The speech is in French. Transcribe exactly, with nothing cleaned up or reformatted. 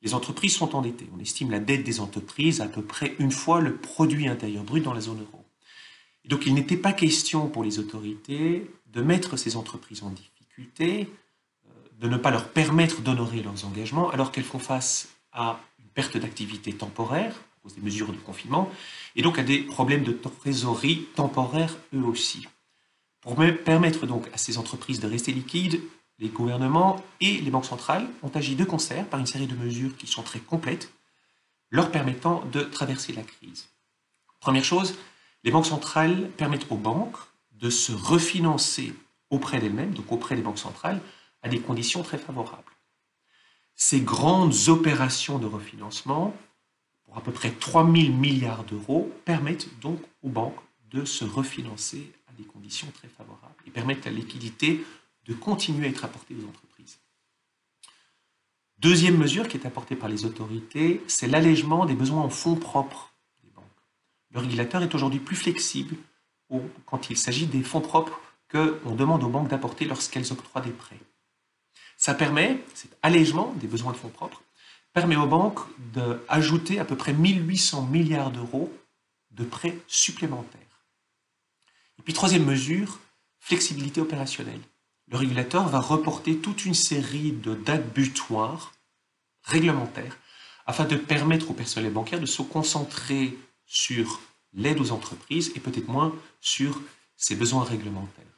les entreprises sont endettées. On estime la dette des entreprises à peu près une fois le produit intérieur brut dans la zone euro. Et donc il n'était pas question pour les autorités de mettre ces entreprises en difficulté, de ne pas leur permettre d'honorer leurs engagements alors qu'elles font face à une perte d'activité temporaire à cause des mesures de confinement et donc à des problèmes de trésorerie temporaires eux aussi. Pour permettre donc à ces entreprises de rester liquides, les gouvernements et les banques centrales ont agi de concert par une série de mesures qui sont très complètes, leur permettant de traverser la crise. Première chose, les banques centrales permettent aux banques de se refinancer auprès d'elles-mêmes, donc auprès des banques centrales, à des conditions très favorables. Ces grandes opérations de refinancement, pour à peu près trois mille milliards d'euros, permettent donc aux banques de se refinancer à des conditions très favorables et permettent à la liquidité de continuer à être apportée aux entreprises. Deuxième mesure qui est apportée par les autorités, c'est l'allègement des besoins en fonds propres des banques. Le régulateur est aujourd'hui plus flexible quand il s'agit des fonds propres qu'on demande aux banques d'apporter lorsqu'elles octroient des prêts. Ça permet, cet allègement des besoins de fonds propres, permet aux banques d'ajouter à peu près mille huit cents milliards d'euros de prêts supplémentaires. Et puis troisième mesure, flexibilité opérationnelle. Le régulateur va reporter toute une série de dates butoirs réglementaires afin de permettre au personnel bancaire de se concentrer sur l'aide aux entreprises et peut-être moins sur ses besoins réglementaires.